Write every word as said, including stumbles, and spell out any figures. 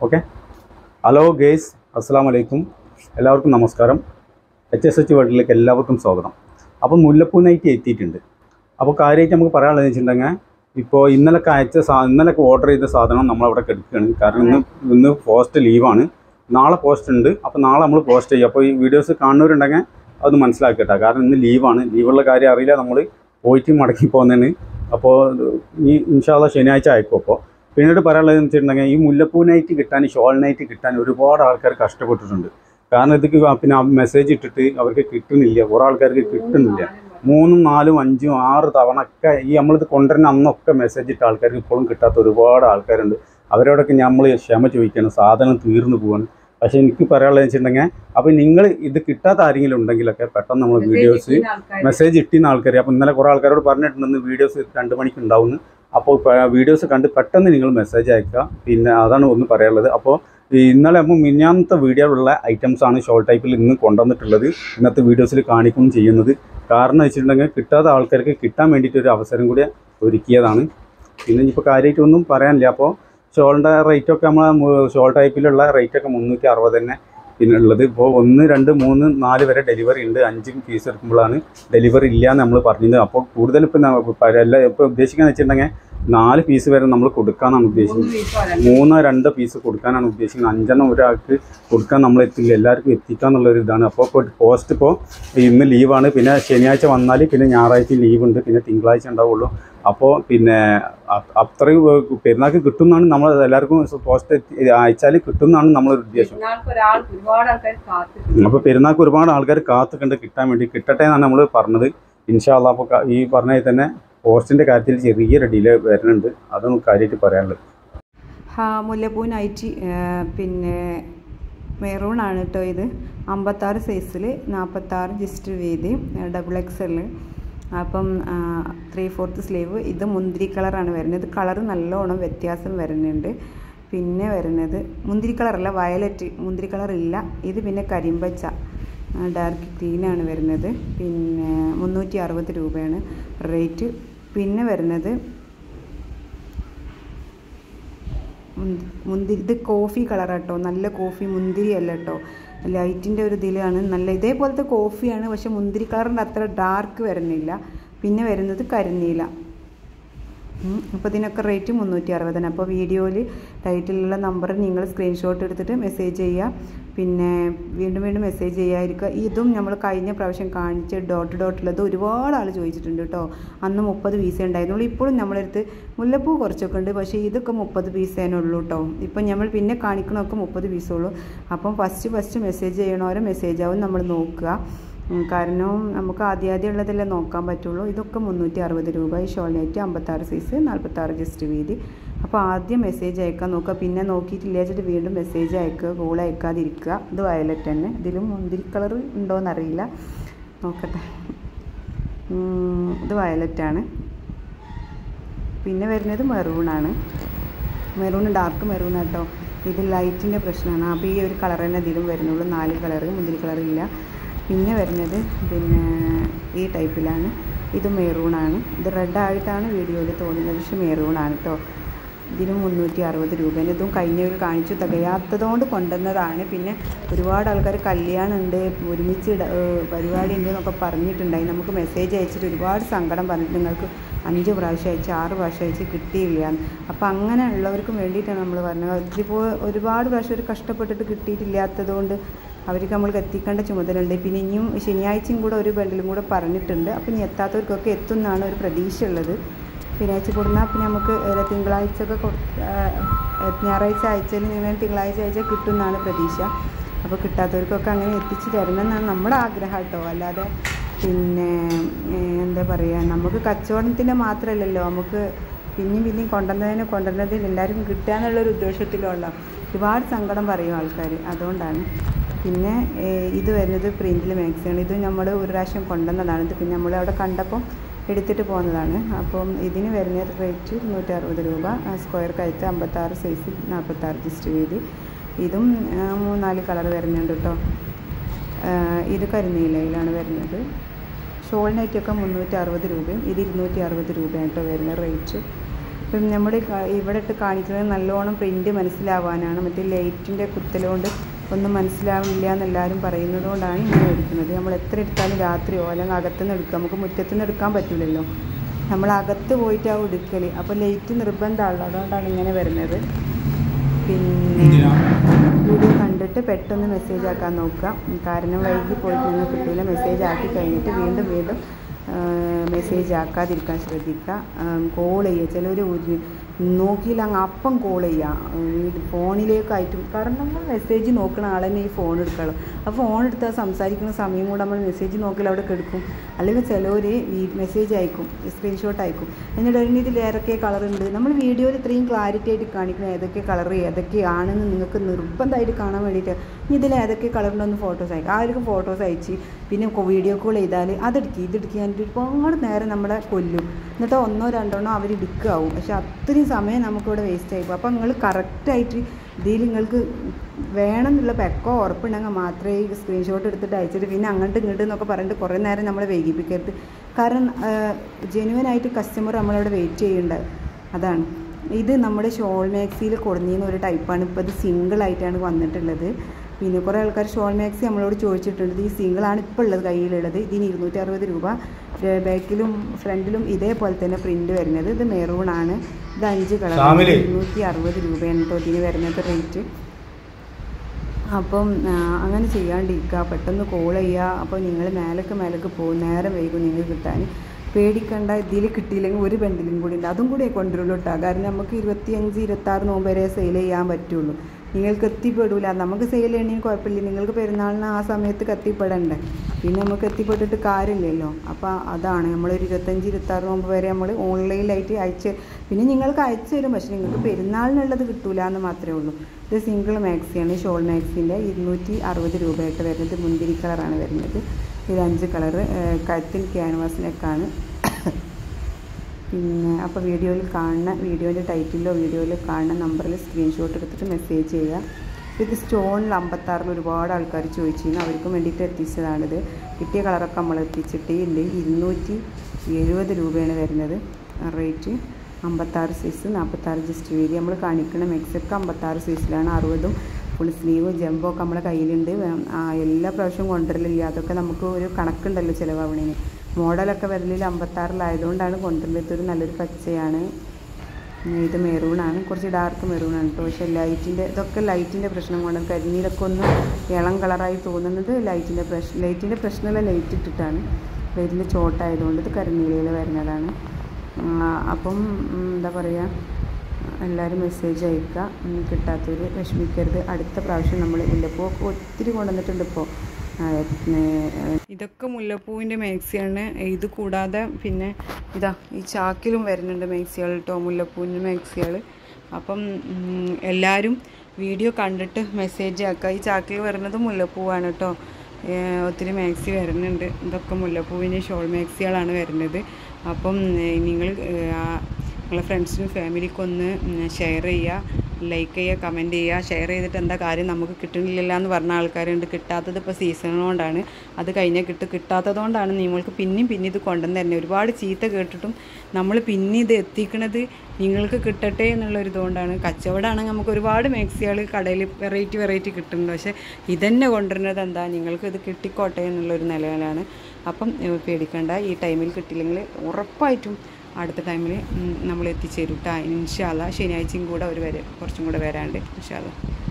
Okay. Hello guys, അസ്സലാമു അലൈക്കും. എല്ലാവർക്കും നമസ്കാരം. എച്ച് എസ് എച്ച് വേൾഡിലേക്ക് എല്ലാവർക്കും സ്വാഗതം. അപ്പോൾ മുല്ലപ്പൂ നൈറ്റി എത്തിയിട്ടുണ്ട്. അപ്പോൾ കാര്യമായിട്ട് നമുക്ക് പറയാനുള്ളത് വെച്ചിട്ടുണ്ടെങ്കിൽ, ഇപ്പോൾ ഇന്നലൊക്കെ അയച്ച സാ ഇന്നലൊക്കെ ഓർഡർ ചെയ്ത സാധനം നമ്മളവിടെ എടുക്കുകയാണ്. കാരണം ഇന്ന് ഇന്ന് പോസ്റ്റ് ലീവാണ്, നാളെ പോസ്റ്റ് ഉണ്ട്. അപ്പോൾ നാളെ നമ്മൾ പോസ്റ്റ് ചെയ്യും. അപ്പോൾ ഈ വീഡിയോസ് കാണുന്നവരുണ്ടെങ്കിൽ അത് മനസ്സിലാക്കട്ടെ. കാരണം ഇന്ന് ലീവാണ്. ലീവുള്ള കാര്യം അറിയില്ല, നമ്മൾ പോയിട്ട് മടക്കി പോകുന്നതിന്. അപ്പോൾ ഈ ഇൻഷാ അല്ലാഹ് ശനിയാഴ്ച അയക്കും. അപ്പോൾ പിന്നീട് പറയാനുള്ളതെന്ന് വെച്ചിട്ടുണ്ടെങ്കിൽ, ഈ മുല്ലപ്പൂ നൈറ്റ് കിട്ടാൻ, ഷോൾ നൈറ്റ് കിട്ടാൻ ഒരുപാട് ആൾക്കാർ കഷ്ടപ്പെട്ടിട്ടുണ്ട്. കാരണം ഇതൊക്കെ പിന്നെ മെസ്സേജ് ഇട്ടിട്ട് അവർക്ക് കിട്ടുന്നില്ല, കുറേ ആൾക്കാർക്ക് കിട്ടുന്നില്ല. മൂന്നും നാലും അഞ്ചും ആറ് തവണ ഒക്കെ ഈ നമ്മളിത് കൊണ്ടുവരുന്ന അന്നൊക്കെ മെസ്സേജ് ഇട്ട ആൾക്കാർക്ക് ഇപ്പോഴും കിട്ടാത്ത ഒരുപാട് ആൾക്കാരുണ്ട്. അവരോടൊക്കെ നമ്മൾ ക്ഷമ ചോദിക്കണം, സാധനം തീർന്നു പോവാണ്. പക്ഷേ എനിക്ക് പറയാനുള്ളത് വെച്ചിട്ടുണ്ടെങ്കിൽ, അപ്പോൾ നിങ്ങൾ ഇത് കിട്ടാത്ത ആരെങ്കിലും ഉണ്ടെങ്കിലൊക്കെ പെട്ടെന്ന് നമ്മൾ വീഡിയോസ് മെസ്സേജ് ഇട്ടിരുന്ന ആൾക്കാർ, അപ്പോൾ ഇന്നലെ കുറേ ആൾക്കാരോട് പറഞ്ഞിട്ടുണ്ടെന്ന് വീഡിയോസ് രണ്ട് മണിക്ക് ഉണ്ടാവുന്നു. അപ്പോൾ വീഡിയോസ് കണ്ട് പെട്ടെന്ന് നിങ്ങൾ മെസ്സേജ് അയക്കുക. പിന്നെ അതാണ് ഒന്ന് പറയാനുള്ളത്. അപ്പോൾ ഇന്നലെ നമ്മൾ മിനിഞ്ഞാന്നത്തെ വീഡിയോയിലുള്ള ഐറ്റംസാണ് ഷോൾ ടൈപ്പിൽ ഇന്ന് കൊണ്ടുവന്നിട്ടുള്ളത്. ഇന്നത്തെ വീഡിയോസിൽ കാണിക്കും ചെയ്യുന്നത്. കാരണം വെച്ചിട്ടുണ്ടെങ്കിൽ, കിട്ടാത്ത ആൾക്കാർക്ക് കിട്ടാൻ വേണ്ടിയിട്ടൊരു അവസരം കൂടി ഒരുക്കിയതാണ്. പിന്നെ ഇപ്പോൾ കാര്യമായിട്ടൊന്നും പറയാനില്ല. അപ്പോൾ ഷോളിൻ്റെ റേറ്റൊക്കെ നമ്മൾ ഷോൾ ടൈപ്പിലുള്ള റേറ്റൊക്കെ മുന്നൂറ്റി അറുപത് തന്നെ പിന്നെ ഉള്ളത്. ഇപ്പോൾ ഒന്ന് രണ്ട് മൂന്ന് നാല് വരെ ഡെലിവറി ഉണ്ട്. അഞ്ചും പീസ് എടുക്കുമ്പോഴാണ് ഡെലിവറി ഇല്ല എന്ന് നമ്മൾ പറഞ്ഞത്. അപ്പോൾ കൂടുതൽ ഇപ്പോൾ എല്ലാ ഇപ്പോൾ ഉദ്ദേശിക്കാന്ന് വെച്ചിട്ടുണ്ടെങ്കിൽ നാല് പീസ് വരെ നമ്മൾ കൊടുക്കാനാണ് ഉദ്ദേശിക്കുന്നത്. മൂന്നോ രണ്ടോ പീസ് കൊടുക്കാനാണ് ഉദ്ദേശിക്കുന്നത്. അഞ്ചെണ്ണം ഒരാൾക്ക് കൊടുക്കാൻ നമ്മൾ എത്തില്ല, എല്ലാവർക്കും എത്തിക്കുക എന്നുള്ളൊരു ഇതാണ്. അപ്പോൾ ഇപ്പോൾ പോസ്റ്റ് ഇപ്പോൾ ഇന്ന് ലീവാണ്. പിന്നെ ശനിയാഴ്ച വന്നാൽ പിന്നെ ഞായറാഴ്ച ലീവുണ്ട്, പിന്നെ തിങ്കളാഴ്ച ഉണ്ടാവുള്ളൂ. അപ്പോൾ പിന്നെ അത്രയും പെരുന്നാൾക്ക് കിട്ടും എന്നാണ് നമ്മൾ എല്ലാവർക്കും പോസ്റ്റ് അയച്ചാൽ കിട്ടും എന്നാണ് നമ്മളൊരു ഉദ്ദേശം. അപ്പോൾ പെരുന്നാൾക്ക് ഒരുപാട് ആൾക്കാർ കാത്തുകണ്ട് കിട്ടാൻ വേണ്ടി കിട്ടട്ടെ എന്നാണ് നമ്മൾ പറഞ്ഞത്. ഇൻഷാ അല്ലാഹ്. അപ്പോൾ ഈ പറഞ്ഞതിൽ തന്നെ പോസ്റ്റിൻ്റെ കാര്യത്തിൽ ചെറിയൊരു ഡിലേ വരുന്നുണ്ട്. അതൊന്നും കാര്യമായിട്ട് പറയാനുള്ളത്. ഹാ മുല്ലപ്പൂ നൈറ്റി പിന്നെ മെറൂണാണ് കേട്ടോ. ഇത് അമ്പത്താറ് സൈസിൽ നാൽപ്പത്താറ് ജസ്റ്റ് വീതി, ഡബിൾ എക്സ് എൽ. അപ്പം ത്രീ ഫോർത്ത് സ്ലീവ്. ഇത് മുന്തിരി കളറാണ് വരുന്നത്. കളർ നല്ലോണം വ്യത്യാസം വരുന്നുണ്ട്. പിന്നെ വരുന്നത് മുന്തിരി കളറല്ല, വയലറ്റ്. മുന്തിരി കളറില്ല ഇത്. പിന്നെ കരിമ്പച്ച ഡാർക്ക് ഗ്രീനാണ് വരുന്നത്. പിന്നെ മുന്നൂറ്റി അറുപത് രൂപയാണ് റേറ്റ്. പിന്നെ വരുന്നത് മുന്തിരി. ഇത് കോഫി കളറാട്ടോ, നല്ല കോഫി. മുന്തിരി അല്ല കേട്ടോ, ലൈറ്റിൻ്റെ ഒരു ഇതിലാണ്. നല്ല ഇതേപോലത്തെ കോഫിയാണ്, പക്ഷെ മുന്തിരി കളറിൻ്റെ അത്ര ഡാർക്ക് വരുന്നില്ല. പിന്നെ വരുന്നത് കരിനീല. അപ്പോൾ ഇതിനൊക്കെ റേറ്റ് മുന്നൂറ്റി അറുപതാണ്. അപ്പോൾ വീഡിയോയിൽ ടൈറ്റിലുള്ള നമ്പർ നിങ്ങൾ സ്ക്രീൻഷോട്ട് എടുത്തിട്ട് മെസ്സേജ് ചെയ്യുക. പിന്നെ വീണ്ടും വീണ്ടും മെസ്സേജ് ചെയ്യാതിരിക്കുക. ഇതും നമ്മൾ കഴിഞ്ഞ പ്രാവശ്യം കാണിച്ച് ഡോട്ട് ഡോട്ടുള്ളത് ഒരുപാട് ആൾ ചോദിച്ചിട്ടുണ്ട് കേട്ടോ. അന്ന് മുപ്പത് പീസേ ഉണ്ടായിരുന്നുള്ളൂ. ഇപ്പോഴും നമ്മളടുത്ത് മുല്ലപ്പൂ കുറച്ചൊക്കെ ഉണ്ട്, പക്ഷേ ഇതൊക്കെ മുപ്പത് പീസേനേ ഉള്ളൂ കേട്ടോ. ഇപ്പം നമ്മൾ പിന്നെ കാണിക്കണമൊക്കെ മുപ്പത് പീസുള്ളൂ. അപ്പം ഫസ്റ്റ് ഫസ്റ്റ് മെസ്സേജ് ചെയ്യണവരെ മെസ്സേജ് ആവും നമ്മൾ നോക്കുക. കാരണം നമുക്ക് ആദ്യം ആദ്യം ഉള്ളതെല്ലാം നോക്കാൻ പറ്റുള്ളൂ. ഇതൊക്കെ മുന്നൂറ്റി അറുപത് രൂപ. ഈ ഷോൾ നൈറ്റ് അമ്പത്താറ് സൈസ്, നാൽപ്പത്താറ് ജസ്റ്റ് വീതി. അപ്പോൾ ആദ്യം മെസ്സേജ് അയക്കാൻ നോക്കുക. പിന്നെ നോക്കിയിട്ടില്ല വെച്ചിട്ട് വീണ്ടും മെസ്സേജ് അയക്കുക, കോൾ അയക്കാതിരിക്കുക. ഇത് വയലറ്റ് തന്നെ. ഇതിലും മുന്തിരി കളർ ഉണ്ടോയെന്നറിയില്ല, നോക്കട്ടെ. ഇത് വയലറ്റാണ്. പിന്നെ വരുന്നത് മെറൂണാണ്. മെറൂൺ ഡാർക്ക് മെറൂൺ കേട്ടോ. ഇത് ലൈറ്റിൻ്റെ പ്രശ്നമാണ്. അപ്പോൾ ഈ ഒരു കളർ തന്നെ ഇതിലും വരുന്നുള്ളൂ. നാല് കളറ്, മുന്തിരി കളറില്ല. പിന്നെ വരുന്നത് പിന്നെ ഈ ടൈപ്പിലാണ്. ഇത് മെറൂണാണ്. ഇത് റെഡായിട്ടാണ് വീഡിയോയിൽ തോന്നുന്നത്, പക്ഷേ മെറൂണാണ് കേട്ടോ. ഇതിനും മുന്നൂറ്റി അറുപത് രൂപയാണ്. ഇതും കഴിഞ്ഞവർ കാണിച്ചു തികയാത്തതുകൊണ്ട് കൊണ്ടുവന്നതാണ്. പിന്നെ ഒരുപാട് ആൾക്കാർ കല്യാണമുണ്ട്, ഒരുമിച്ച് പരിപാടി ഉണ്ട് എന്നൊക്കെ പറഞ്ഞിട്ടുണ്ടായി. നമുക്ക് മെസ്സേജ് അയച്ചിട്ട് ഒരുപാട് സങ്കടം പറഞ്ഞിട്ട് നിങ്ങൾക്ക് അഞ്ച് പ്രാവശ്യം അയച്ച് ആറ് പ്രാവശ്യം അയച്ച് കിട്ടിയില്ല. അപ്പോൾ അങ്ങനെ ഉള്ളവർക്കും വേണ്ടിയിട്ടാണ് നമ്മൾ പറഞ്ഞത്. ഇതിപ്പോൾ ഒരുപാട് പ്രാവശ്യം ഒരു കഷ്ടപ്പെട്ടിട്ട് കിട്ടിയിട്ടില്ലാത്തതുകൊണ്ട് അവർക്ക് നമ്മൾക്ക് എത്തിക്കേണ്ട ചുമതലയുണ്ട്. പിന്നെ ഇനിയും ശനിയാഴ്ചയും കൂടെ ഒരു ബണ്ടിലും കൂടെ പറഞ്ഞിട്ടുണ്ട്. അപ്പം ഇനി എത്താത്തവർക്കൊക്കെ എത്തുമെന്നാണ് ഒരു പ്രതീക്ഷ ഉള്ളത്. ശനിയാഴ്ച കൊടുന്നാൽ പിന്നെ നമുക്ക് തിങ്കളാഴ്ച ഒക്കെ ഞായറാഴ്ച അയച്ചാൽ നിങ്ങൾ തിങ്കളാഴ്ച അയച്ചാൽ കിട്ടുമെന്നാണ് പ്രതീക്ഷ. അപ്പോൾ കിട്ടാത്തവർക്കൊക്കെ അങ്ങനെ എത്തിച്ച് തരണം എന്നാണ് നമ്മുടെ ആഗ്രഹം കേട്ടോ. അല്ലാതെ പിന്നെ എന്താ പറയുക, നമുക്ക് കച്ചവടത്തിൻ്റെ മാത്രമല്ലല്ലോ, നമുക്ക് പിന്നെയും പിന്നെയും കൊണ്ടുവന്നതിന് കൊണ്ടുവന്നതിന് എല്ലാവർക്കും കിട്ടുക എന്നുള്ളൊരു ഉദ്ദേശത്തിലുള്ള ഒരുപാട് സങ്കടം പറയും ആൾക്കാർ. അതുകൊണ്ടാണ്. പിന്നെ ഇത് വരുന്നത് പ്രിൻറ്റിൽ മാക്സിയാണ്. ഇത് നമ്മൾ ഒരു പ്രാവശ്യം കൊണ്ടുവന്നതാണ്. ഇത് പിന്നെ നമ്മൾ അവിടെ കണ്ടപ്പം എടുത്തിട്ട് പോകുന്നതാണ്. അപ്പം ഇതിന് വരുന്ന റേറ്റ് നൂറ്റി അറുപത് രൂപ. സ്ക്വയർ കഴുത്ത്, അമ്പത്താറ് സൈസ്, നാൽപ്പത്താറ് ജസ്റ്റ് വീതി. ഇതും മൂന്നാല് കളർ വരുന്നുണ്ട് കേട്ടോ. ഇത് കരിനീലയിലാണ് വരുന്നത്. ഷോൾ നൈറ്റൊക്കെ മുന്നൂറ്റി അറുപത് രൂപയും ഇത് ഇരുന്നൂറ്റി അറുപത് രൂപയാണ് കേട്ടോ വരുന്ന റേറ്റ്. ഇപ്പം നമ്മൾ ഇവിടെ ഇട്ട് കാണിക്കുന്നത് നല്ലോണം പ്രിൻറ്റ് മനസ്സിലാവാനാണ്. മറ്റേ ലൈറ്റിൻ്റെ കുത്തലുകൊണ്ട് ഒന്നും മനസ്സിലാവില്ല എന്നെല്ലാവരും പറയുന്നത് കൊണ്ടാണ് ഇങ്ങനെ എടുക്കുന്നത്. നമ്മൾ എത്ര എടുത്താലും രാത്രിയോ അല്ലെങ്കിൽ അകത്തുനിന്ന് എടുക്കുക, നമുക്ക് മുറ്റത്തുനിന്ന് എടുക്കാൻ പറ്റില്ലല്ലോ, നമ്മൾ അകത്ത് പോയിട്ടാവും എടുക്കൽ. അപ്പോൾ ലൈറ്റ് നിർബന്ധമാണല്ലോ, അതുകൊണ്ടാണ് ഇങ്ങനെ വരുന്നത്. പിന്നെ വീഡിയോ കണ്ടിട്ട് പെട്ടെന്ന് മെസ്സേജ് ആക്കാൻ നോക്കുക, കാരണം വൈകി പോയിട്ട് നിങ്ങൾ കിട്ടില്ല. മെസ്സേജ് ആക്കി കഴിഞ്ഞിട്ട് വീണ്ടും വീണ്ടും മെസ്സേജ് ആക്കാതിരിക്കാൻ ശ്രദ്ധിക്കുക. കോൾ ചെയ്യുക, ചിലർ നോക്കിയില്ല അങ്ങ് അപ്പം കോൾ ചെയ്യുക വീട് ഫോണിലേക്കായിട്ടും. കാരണം നമ്മൾ മെസ്സേജ് നോക്കുന്ന ആൾ തന്നെ ഈ ഫോൺ എടുക്കണം. അപ്പോൾ ഫോൺ എടുത്താൽ സംസാരിക്കുന്ന സമയം കൂടെ നമ്മൾ മെസ്സേജ് നോക്കിയാൽ അവിടെ കിടക്കും. അല്ലെങ്കിൽ ചിലവർ മെസ്സേജ് അയക്കും, സ്ക്രീൻഷോട്ട് അയക്കും, എന്നിട്ട് അതിന് ഇതിൽ ഏതൊക്കെ കളറുണ്ട്. നമ്മൾ വീഡിയോയിൽ ഇത്രയും ക്ലാരിറ്റി ആയിട്ട് കാണിക്കുന്നത് ഏതൊക്കെ കളർ ഏതൊക്കെയാണെന്ന് നിങ്ങൾക്ക് നിർബന്ധമായിട്ട് കാണാൻ വേണ്ടിയിട്ട് ഇതിൽ ഏതൊക്കെ കളറിൻ്റെ ഫോട്ടോസ് അയക്കും. ആർക്കും ഫോട്ടോസ് അയച്ച് പിന്നെ വീഡിയോ കോൾ ചെയ്താൽ അതെടുക്കുക ഇതെടുക്കുക എന്നിട്ട് ഒരുപാട് നേരം നമ്മളെ കൊല്ലും. എന്നിട്ട് ഒന്നോ രണ്ടെണ്ണോ അവർ എടുക്കാവും, പക്ഷെ അത്രയും സമയം നമുക്കിവിടെ വേസ്റ്റ് ആയിപ്പോൾ. അപ്പോൾ നിങ്ങൾ കറക്റ്റായിട്ട് ഇതിൽ നിങ്ങൾക്ക് വേണമെന്നുള്ള പെക്കോ ഉറപ്പുണ്ടെങ്കിൽ മാത്രമേ ഈ സ്ക്രീൻഷോട്ട് എടുത്തിട്ട് അയച്ചിട്ട് പിന്നെ അങ്ങോട്ട് ഇങ്ങോട്ട് എന്നൊക്കെ പറഞ്ഞിട്ട് കുറേ നേരം നമ്മളെ വൈകിപ്പിക്കരുത്. കാരണം ജെന്യുവനായിട്ട് കസ്റ്റമർ നമ്മളവിടെ വെയിറ്റ് ചെയ്യുന്നുണ്ട്. അതാണ് ഇത് നമ്മുടെ ഷോൾ മാക്സിയിൽ കൊടുന്നിരുന്ന ഒരു ടൈപ്പാണ്. ഇപ്പോൾ ഇത് സിംഗിളായിട്ടാണ് വന്നിട്ടുള്ളത്. പിന്നെ കുറേ ആൾക്കാർ ഷോൾ മാക്സി നമ്മളോട് ചോദിച്ചിട്ടുണ്ട്. ഈ സിംഗിളാണ് ഇപ്പോൾ ഉള്ളത് കയ്യിലുള്ളത്. ഇതിന് ഇരുന്നൂറ്റി അറുപത് രൂപ. ബാക്കിലും ഫ്രണ്ടിലും ഇതേപോലെ തന്നെ പ്രിൻറ്റ് വരുന്നത്. ഇത് മെറൂണാണ്. ഇത് അഞ്ച് കളർ ഇരുന്നൂറ്റി അറുപത് രൂപയാണ് കേട്ടോ ഇതിന് വരുന്നത് റേറ്റ്. അപ്പം അങ്ങനെ ചെയ്യാണ്ടിരിക്കുക, പെട്ടെന്ന് കോൾ ചെയ്യുക. അപ്പോൾ നിങ്ങൾ മേലക്ക് മേലക്ക് പോകും, നേരം വൈകും നിങ്ങൾ കിട്ടാൻ. പേടിക്കണ്ട, ഇതിൽ കിട്ടിയില്ലെങ്കിൽ ഒരു ബണ്ടിലും കൂടി ഉണ്ട്, അതും കൂടി കൊണ്ടുവരുള്ളൂ കേട്ടോ. കാരണം നമുക്ക് ഇരുപത്തിയഞ്ച് ഇരുപത്താറ് നോമ്പ് വരെ സെയിൽ ചെയ്യാൻ പറ്റുള്ളൂ. നിങ്ങൾക്ക് എത്തിപ്പെടില്ല. നമുക്ക് സെയിൽ ചെയ്യണമെങ്കിൽ കുഴപ്പമില്ല, നിങ്ങൾക്ക് പെരുന്നാളിന് ആ സമയത്ത് എത്തിപ്പെടണ്ടേ, പിന്നെ നമുക്ക് എത്തിപ്പെട്ടിട്ട് കാര്യമില്ലല്ലോ. അപ്പോൾ അതാണ് നമ്മളൊരു ഇരുപത്തഞ്ച് ഇരുപത്താറ് നോമ്പ് വരെ നമ്മൾ ഓൺലൈനിലായിട്ട് അയച്ച് പിന്നെ നിങ്ങൾക്ക് അയച്ചു തരും, പക്ഷേ നിങ്ങൾക്ക് പെരുന്നാളിനുള്ളത് കിട്ടൂല എന്ന് മാത്രമേ ഉള്ളൂ. ഇത് സിംഗിൾ മാക്സിയാണ്, ഷോൾ മാക്സിൻ്റെ ഇരുന്നൂറ്റി അറുപത് രൂപയായിട്ട് വരുന്നത്. മുന്തിരി കളറാണ് വരുന്നത്. ഇത് അഞ്ച് കളറ് കഴുത്തിന് ക്യാൻവാസിനൊക്കെയാണ്. പിന്നെ അപ്പോൾ വീഡിയോയിൽ കാണുന്ന വീഡിയോൻ്റെ ടൈറ്റിലോ വീഡിയോയിൽ കാണുന്ന നമ്പറിൽ സ്ക്രീൻഷോട്ട് എടുത്തിട്ട് മെസ്സേജ് ചെയ്യുക. ഇത് സ്റ്റോണിൽ അമ്പത്താറിന് ഒരുപാട് ആൾക്കാർ ചോദിച്ചിരുന്നു, അവർക്കും വേണ്ടിയിട്ട് എത്തിച്ചതാണിത്. കിട്ടിയ കളറൊക്കെ നമ്മൾ എത്തിച്ചിട്ട് ഉണ്ട്. ഇരുന്നൂറ്റി എഴുപത് രൂപയാണ് വരുന്നത് റേറ്റ്. അമ്പത്താറ് സൈസ് നാൽപ്പത്താറ് ജസ്റ്റ് വീതി. നമ്മൾ കാണിക്കുന്ന മെക്സൊക്കെ അമ്പത്താറ് സൈസിലാണ്. അറുപതും ഫുൾ സ്ലീവ് ജമ്പോ ഒക്കെ നമ്മളെ കയ്യിലുണ്ട്. എല്ലാ പ്രാവശ്യവും കൊണ്ടുവരലില്ല, അതൊക്കെ നമുക്ക് ഒരു കണക്കുണ്ടല്ലോ ചിലവാവണേന്. മോഡലൊക്കെ വരലിൽ അമ്പത്താറിലായതുകൊണ്ടാണ് കൊണ്ടുവരുന്നത്. ഇതൊരു നല്ലൊരു പച്ചയാണ്. ഇത് മെറൂണാണ്, കുറച്ച് ഡാർക്ക് മെറൂണാണ് കേട്ടോ. പക്ഷേ ലൈറ്റിൻ്റെ ഇതൊക്കെ ലൈറ്റിൻ്റെ പ്രശ്നം കൊണ്ട് കരിനീലൊക്കെ ഒന്ന് ഇളം കളറായി തോന്നുന്നത് ലൈറ്റിൻ്റെ പ്രശ്നം ലൈറ്റിൻ്റെ പ്രശ്നമുള്ള ലൈറ്റ് ഇട്ടിട്ടാണ്. ലൈറ്റിൻ്റെ ചോട്ടായതുകൊണ്ട് ഇത് കരിനീലയിൽ വരുന്നതാണ്. അപ്പം എന്താ പറയുക, എല്ലാവരും മെസ്സേജ് അയക്കുക. കിട്ടാത്തവർ വിഷമിക്കരുത്. അടുത്ത പ്രാവശ്യം നമ്മൾ മുല്ലപ്പൂ ഒത്തിരി കൊണ്ടുവന്നിട്ടുണ്ട് ഇപ്പോൾ. ഇതൊക്കെ മുല്ലപ്പൂവിൻ്റെ മാക്സിയാണ്. ഇത് കൂടാതെ പിന്നെ ഇതാ ഈ ചാക്കിലും വരുന്നുണ്ട് മാക്സികൾ കേട്ടോ, മുല്ലപ്പൂവിൻ്റെ മാക്സികൾ. അപ്പം എല്ലാവരും വീഡിയോ കണ്ടിട്ട് മെസ്സേജ് ആക്കുക. ഈ ചാക്കിൽ വരുന്നത് മുല്ലപ്പൂവാണ് കേട്ടോ. ഒത്തിരി മാക്സി വരുന്നുണ്ട്. ഇതൊക്കെ മുല്ലപ്പൂവിൻ്റെ ഷോൾ മാക്സികളാണ് വരുന്നത്. അപ്പം നിങ്ങൾ നിങ്ങളെ ഫ്രണ്ട്സിനും ഫാമിലിക്കൊന്ന് ഷെയർ ചെയ്യുക, ലൈക്ക് ചെയ്യുക, കമൻറ്റ് ചെയ്യുക. ഷെയർ ചെയ്തിട്ട് എന്താ കാര്യം നമുക്ക് കിട്ടുന്നില്ല എന്ന് പറഞ്ഞ ആൾക്കാരുണ്ട്. കിട്ടാത്തത് ഇപ്പോൾ സീസൺ കൊണ്ടാണ്, അത് കഴിഞ്ഞാൽ കിട്ടും. കിട്ടാത്തതുകൊണ്ടാണ് നിങ്ങൾക്ക് പിന്നെയും പിന്നെ ഇത് കൊണ്ടുവന്ന് തന്നെ. ഒരുപാട് ചീത്ത കേട്ടിട്ടും നമ്മൾ പിന്നെ ഇത് എത്തിക്കണത് നിങ്ങൾക്ക് കിട്ടട്ടെ എന്നുള്ളൊരിതുകൊണ്ടാണ്. കച്ചവടമാണെങ്കിൽ നമുക്ക് ഒരുപാട് മാക്സികൾ കടയിൽ വെറൈറ്റി വെറൈറ്റി കിട്ടുന്നുണ്ട്. പക്ഷേ ഇതന്നെ കൊണ്ടുവരുന്നത് എന്താ, നിങ്ങൾക്ക് ഇത് കിട്ടിക്കോട്ടെ എന്നുള്ളൊരു നിലയിലാണ്. അപ്പം പേടിക്കേണ്ട, ഈ ടൈമിൽ കിട്ടിയില്ലെങ്കിൽ ഉറപ്പായിട്ടും അടുത്ത ടൈമിൽ നമ്മൾ എത്തിച്ചേരും കേട്ടോ. ഇൻഷാ അല്ലാഹ് ശനിയാഴ്ചയും കൂടെ ഒരു വരെ കുറച്ചും കൂടെ വരാണ്ട് ഇൻഷാ അല്ലാഹ്.